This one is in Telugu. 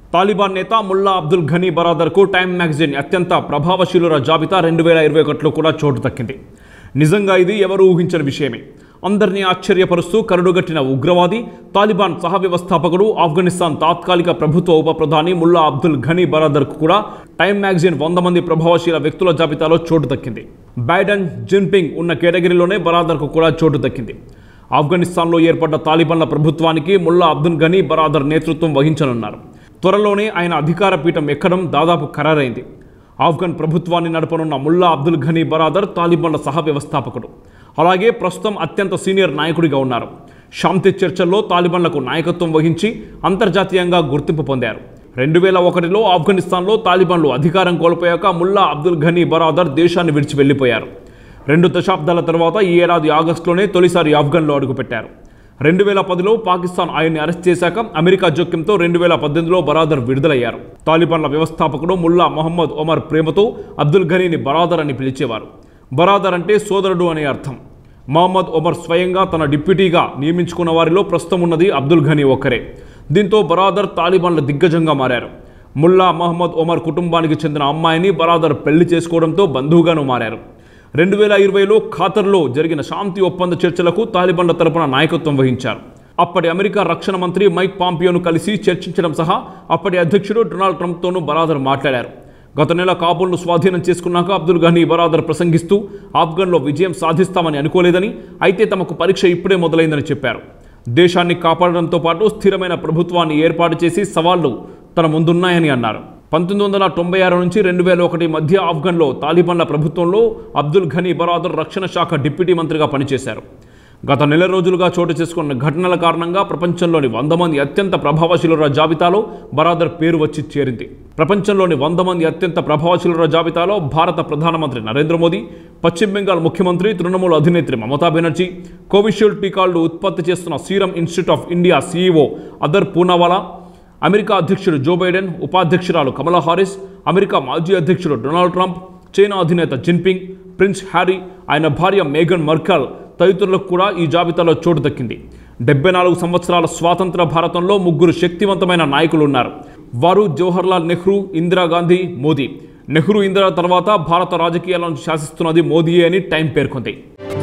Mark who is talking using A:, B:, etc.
A: తాలిబాన్ నేత ముల్లా అబ్దుల్ ఘనీ బరాదర్కు టైమ్ మ్యాగజైన్ అత్యంత ప్రభావశీలుర జాబితా 2021లో కూడా చోటు దక్కింది. నిజంగా ఇది ఎవరు ఊహించని విషయమే. అందరినీ ఆశ్చర్యపరుస్తూ కరుడుగట్టిన ఉగ్రవాది, తాలిబాన్ సహ వ్యవస్థాపకుడు, ఆఫ్ఘనిస్తాన్ తాత్కాలిక ప్రభుత్వ ఉప ప్రధాని ముల్లా అబ్దుల్ ఘనీ బరాదర్కు కూడా టైమ్ మ్యాగజైన్ 100 మంది ప్రభావశీల వ్యక్తుల జాబితాలో చోటు దక్కింది. బైడెన్, జిన్పింగ్ ఉన్న కేటగిరీలోనే బరాదర్కు కూడా చోటు దక్కింది. ఆఫ్ఘనిస్తాన్లో ఏర్పడ్డ తాలిబాన్ల ప్రభుత్వానికి ముల్లా అబ్దుల్ ఘనీ బరాదర్ నేతృత్వం వహించనున్నారు. త్వరలోనే ఆయన అధికార పీఠం ఎక్కడం దాదాపు ఖరారైంది. ఆఫ్ఘన్ ప్రభుత్వాన్ని నడపనున్న ముల్లా అబ్దుల్ ఘనీ బరాదర్ తాలిబాన్ల సహ వ్యవస్థాపకుడు. అలాగే ప్రస్తుతం అత్యంత సీనియర్ నాయకుడిగా ఉన్నారు. శాంతి చర్చల్లో తాలిబాన్లకు నాయకత్వం వహించి అంతర్జాతీయంగా గుర్తింపు పొందారు. 2001లో ఆఫ్ఘనిస్తాన్లో తాలిబాన్లు అధికారం కోల్పోయాక ముల్లా అబ్దుల్ ఘనీ బరాదర్ దేశాన్ని విడిచి వెళ్లిపోయారు. 2 దశాబ్దాల తర్వాత ఈ ఏడాది ఆగస్టులోనే తొలిసారి ఆఫ్ఘన్లో అడుగుపెట్టారు. 2010లో పాకిస్తాన్ ఆయన్ని అరెస్ట్ చేశాక అమెరికా జోక్యంతో 2018లో బరాదర్ విడుదలయ్యారు. తాలిబాన్ల వ్యవస్థాపకుడు ముల్లా మొహమ్మద్ ఒమర్ ప్రేమతో అబ్దుల్ ఘనీని బరాదర్ అని పిలిచేవారు. బరాదర్ అంటే సోదరుడు అనే అర్థం. మహమ్మద్ ఒమర్ స్వయంగా తన డిప్యూటీగా నియమించుకున్న వారిలో ప్రస్తుతం ఉన్నది అబ్దుల్ ఘనీ ఒక్కరే. దీంతో బరాదర్ తాలిబాన్ల దిగ్గజంగా మారారు. ముల్లా మహమ్మద్ ఒమర్ కుటుంబానికి చెందిన అమ్మాయిని బరాదర్ పెళ్లి చేసుకోవడంతో బంధువుగాను మారారు. 2020లో ఖాతర్లో జరిగిన శాంతి ఒప్పంద చర్చలకు తాలిబాన్ల తరపున నాయకత్వం వహించారు. అప్పటి అమెరికా రక్షణ మంత్రి మైక్ పాంపియోను కలిసి చర్చించడం సహా అప్పటి అధ్యక్షుడు డొనాల్డ్ ట్రంప్తోనూ బరాదర్ మాట్లాడారు. గత నెల కాబూల్ను స్వాధీనం చేసుకున్నాక అబ్దుల్ ఘనీ బరాదర్ ప్రసంగిస్తూ ఆఫ్ఘన్లో విజయం సాధిస్తామని అనుకోలేదని, అయితే తమకు పరీక్ష ఇప్పుడే మొదలైందని చెప్పారు. దేశాన్ని కాపాడడంతో పాటు స్థిరమైన ప్రభుత్వాన్ని ఏర్పాటు చేసి సవాళ్లు తన ముందున్నాయని అన్నారు. 1996 నుంచి 2001 మధ్య ఆఫ్ఘన్లో తాలిబాన్ల ప్రభుత్వంలో అబ్దుల్ ఘనీ బరాదర్ రక్షణ శాఖ డిప్యూటీ మంత్రిగా పనిచేశారు. గత నెల రోజులుగా చోటు చేసుకున్న ఘటనల కారణంగా ప్రపంచంలోని 100 మంది అత్యంత ప్రభావశీలుర జాబితాలో బరాదర్ పేరు వచ్చి చేరింది. ప్రపంచంలోని 100 మంది అత్యంత ప్రభావశీలుర జాబితాలో భారత ప్రధానమంత్రి నరేంద్ర మోదీ, పశ్చిమ బెంగాల్ ముఖ్యమంత్రి తృణమూల్ అధినేత్రి మమతా బెనర్జీ, కోవిషీల్డ్ టీకాలు ఉత్పత్తి చేస్తున్న serum institute of India CEO Adar Poonawalla, America అధ్యక్షుడు జో బైడెన్, ఉపాధ్యక్షురాలు కమలా హారిస్, అమెరికా మాజీ అధ్యక్షుడు డొనాల్డ్ ట్రంప్, చైనా అధినేత జిన్పింగ్, ప్రిన్స్ హ్యారీ, ఆయన భార్య మేఘన్ మర్కెల్ తదితరులకు కూడా ఈ జాబితాలో చోటు దక్కింది. 74 సంవత్సరాల స్వాతంత్ర భారతంలో 3 శక్తివంతమైన నాయకులు ఉన్నారు. వారు జవహర్లాల్ నెహ్రూ, ఇందిరాగాంధీ, మోదీ. నెహ్రూ, ఇందిరా తర్వాత భారత రాజకీయాలను శాసిస్తున్నది మోదీయే అని టైం పేర్కొంది.